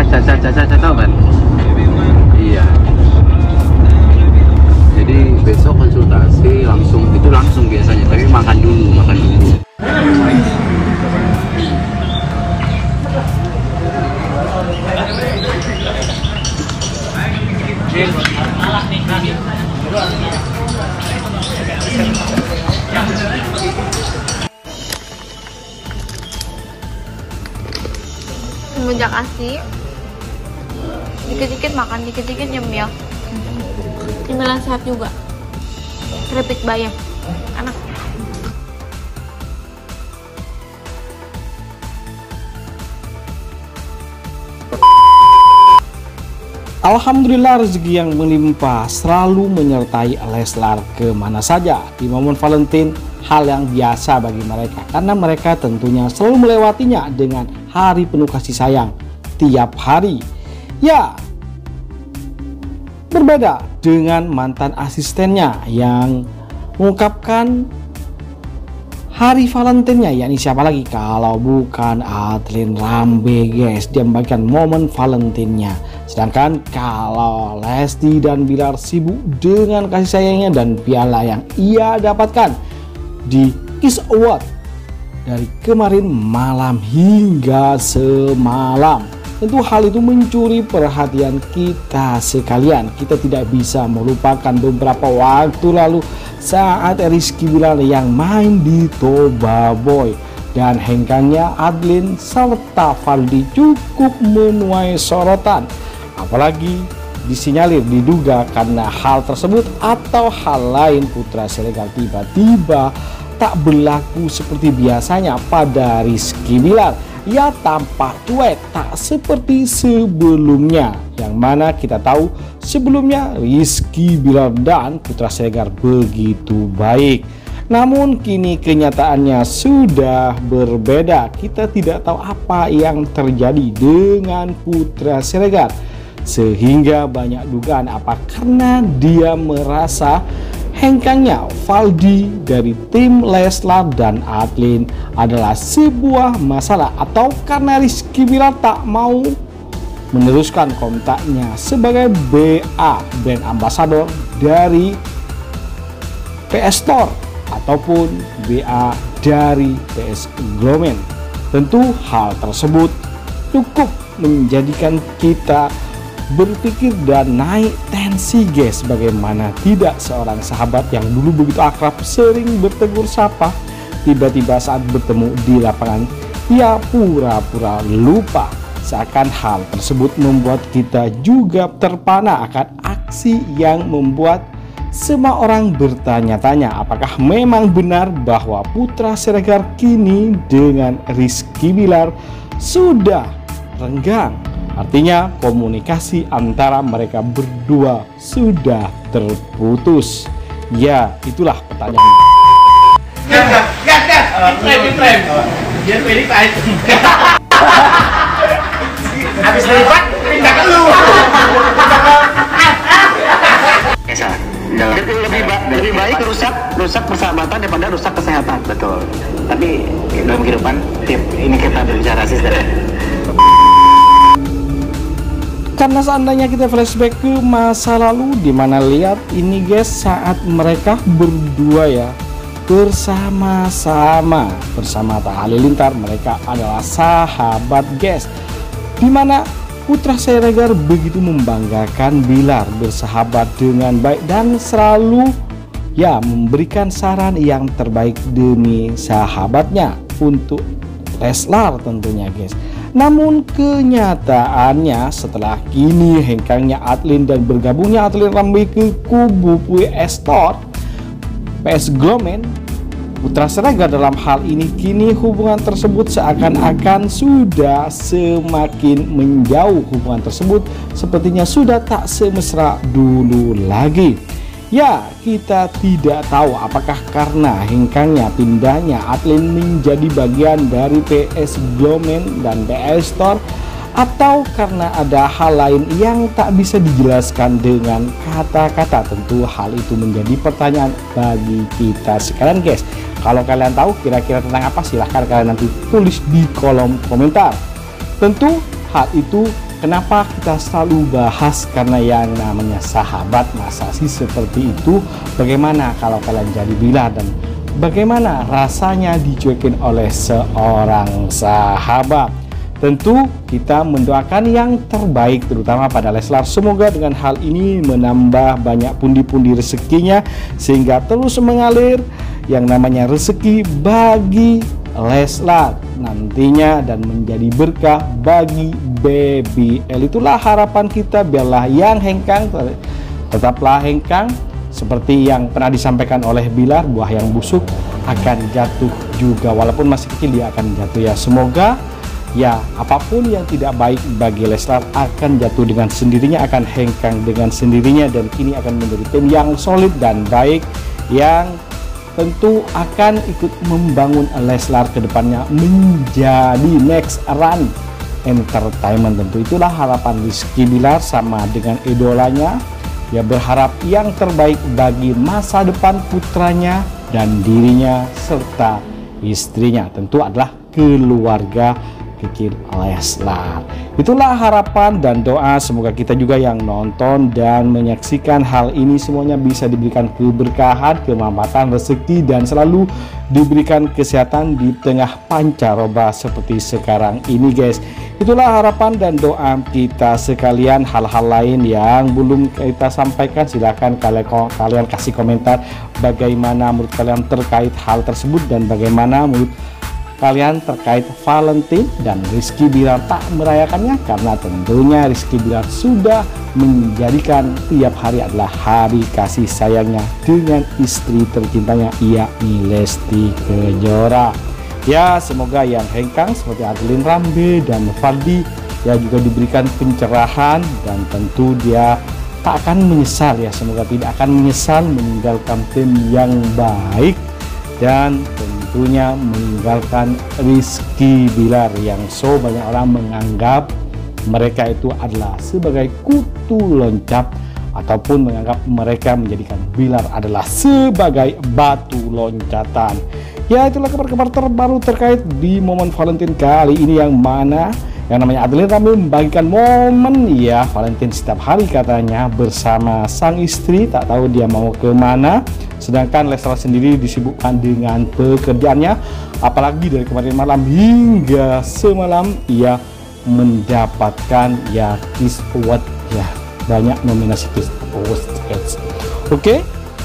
Caca tahu kan? Iya. Jadi besok konsultasi langsung biasanya, tapi makan dulu. Semenjak kasih dikit-dikit makan, dikit-dikit nyemil. Cemilan sehat juga. Keripik bayam, enak. Alhamdulillah rezeki yang melimpah selalu menyertai Leslar kemana saja. Di momen Valentine, hal yang biasa bagi mereka karena mereka tentunya selalu melewatinya dengan hari penuh kasih sayang tiap hari. Ya, berbeda dengan mantan asistennya yang mengungkapkan hari Valentine-nya, yakni siapa lagi kalau bukan Adlin Rambe, guys. Dia membagikan momen Valentine-nya. Sedangkan kalau Lesti dan Bilar sibuk dengan kasih sayangnya dan piala yang ia dapatkan di Kiss Award dari kemarin malam hingga semalam. Tentu hal itu mencuri perhatian kita sekalian. Kita tidak bisa melupakan beberapa waktu lalu saat Rizky Bilar yang main di Toba Boy dan hengkangnya Adlin serta Valdi cukup menuai sorotan. Apalagi disinyalir diduga karena hal tersebut atau hal lain Putra Siregar tiba-tiba tak berlaku seperti biasanya pada Rizky Bilar. Ia tampak cuek tak seperti sebelumnya, yang mana kita tahu sebelumnya Rizky Bilar dan Putra Siregar begitu baik. Namun kini kenyataannya sudah berbeda. Kita tidak tahu apa yang terjadi dengan Putra Siregar, sehingga banyak dugaan apa karena dia merasa hengkangnya Valdi dari tim Leslar dan Adlin adalah sebuah masalah, atau karena Rizky Bilar tak mau meneruskan kontraknya sebagai BA brand ambassador dari PS Store ataupun BA dari PS Glomen. Tentu hal tersebut cukup menjadikan kita berpikir dan naik tensi, guys. Bagaimana tidak seorang sahabat yang dulu begitu akrab, sering bertegur sapa, tiba-tiba saat bertemu di lapangan ia pura-pura lupa. Seakan hal tersebut membuat kita juga terpana akan aksi yang membuat semua orang bertanya-tanya apakah memang benar bahwa Putra Siregar kini dengan Rizky Bilar sudah renggang. Artinya komunikasi antara mereka berdua sudah terputus. Ya, itulah pertanyaannya. Biar pilih Pak. Habis dilipat pindah ke lu. Lebih baik rusak persahabatan daripada rusak kesehatan. Betul. Tapi dalam kehidupan ini kita berbicara asisten. Karena seandainya kita flashback ke masa lalu, dimana lihat ini, guys, saat mereka berdua ya bersama Atta Halilintar, mereka adalah sahabat, guys. Dimana Putra Siregar begitu membanggakan Bilar bersahabat dengan baik dan selalu ya memberikan saran yang terbaik demi sahabatnya untuk Leslar tentunya, guys. Namun kenyataannya setelah kini hengkangnya Adlin dan bergabungnya Adlin Rambe ke kubu PS Store, PS Glomen, Putra Siregar dalam hal ini kini hubungan tersebut seakan-akan sudah semakin menjauh. Hubungan tersebut sepertinya sudah tak semesra dulu lagi. Ya, kita tidak tahu apakah karena hengkangnya pindahnya Adlin menjadi bagian dari PS Glomen dan PS Store, atau karena ada hal lain yang tak bisa dijelaskan dengan kata-kata. Tentu hal itu menjadi pertanyaan bagi kita sekalian, guys. Kalau kalian tahu kira-kira tentang apa, silahkan kalian nanti tulis di kolom komentar. Tentu hal itu kenapa kita selalu bahas? Karena yang namanya sahabat, masa sih seperti itu? Bagaimana kalau kalian jadi Bilar, dan bagaimana rasanya dicuekin oleh seorang sahabat? Tentu kita mendoakan yang terbaik terutama pada Leslar. Semoga dengan hal ini menambah banyak pundi-pundi rezekinya sehingga terus mengalir yang namanya rezeki bagi Leslar nantinya dan menjadi berkah bagi BBL. Itulah harapan kita, biarlah yang hengkang tetaplah hengkang. Seperti yang pernah disampaikan oleh Bilar, buah yang busuk akan jatuh juga, walaupun masih kecil dia akan jatuh ya. Semoga ya apapun yang tidak baik bagi Leslar akan jatuh dengan sendirinya, akan hengkang dengan sendirinya, dan kini akan menjadi tim yang solid dan baik yang tentu akan ikut membangun Leslar ke depannya menjadi next run entertainment. Tentu itulah harapan Rizky Bilar sama dengan idolanya. Ya, berharap yang terbaik bagi masa depan putranya dan dirinya serta istrinya, tentu adalah keluarga kecil Leslar. Itulah harapan dan doa, semoga kita juga yang nonton dan menyaksikan hal ini semuanya bisa diberikan keberkahan, kemampatan, rezeki, dan selalu diberikan kesehatan di tengah pancaroba seperti sekarang ini guys. Itulah harapan dan doa kita sekalian. Hal-hal lain yang belum kita sampaikan silahkan kalian kasih komentar bagaimana menurut kalian terkait hal tersebut, dan bagaimana menurut kalian terkait Valentine dan Rizky Bilar tak merayakannya, karena tentunya Rizky Bilar sudah menjadikan tiap hari adalah hari kasih sayangnya dengan istri tercintanya yakni Lesti Kejora. Ya, semoga yang hengkang seperti Adeline Rambe dan Fardi ya juga diberikan pencerahan, dan tentu dia tak akan menyesal ya, semoga tidak akan menyesal meninggalkan tim yang baik dan tentunya meninggalkan Rizky Bilar yang so banyak orang menganggap mereka itu adalah sebagai kutu loncat ataupun menganggap mereka menjadikan Bilar adalah sebagai batu loncatan. Ya, itulah kabar-kabar terbaru terkait di momen Valentine kali ini, yang mana yang namanya Adeline Rambe membagikan momen ya Valentine setiap hari katanya bersama sang istri, tak tahu dia mau kemana. Sedangkan Leslar sendiri disibukkan dengan pekerjaannya, apalagi dari kemarin malam hingga semalam ia mendapatkan ya Kiss Award ya, banyak nominasi Kiss Award. Oke.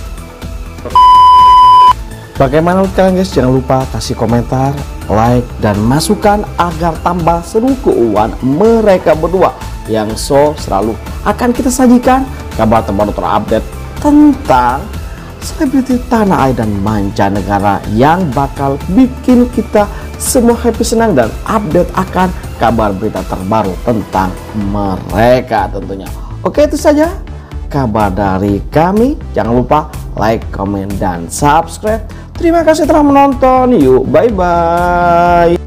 Bagaimana menurut kalian guys? Jangan lupa kasih komentar, like, dan masukan agar tambah seru keuangan mereka berdua yang so selalu akan kita sajikan kabar terbaru terupdate tentang selebriti tanah air dan mancanegara yang bakal bikin kita semua happy, senang, dan update akan kabar berita terbaru tentang mereka tentunya. Oke, itu saja kabar dari kami. Jangan lupa like, komen, dan subscribe. Terima kasih telah menonton. Yuk, bye-bye.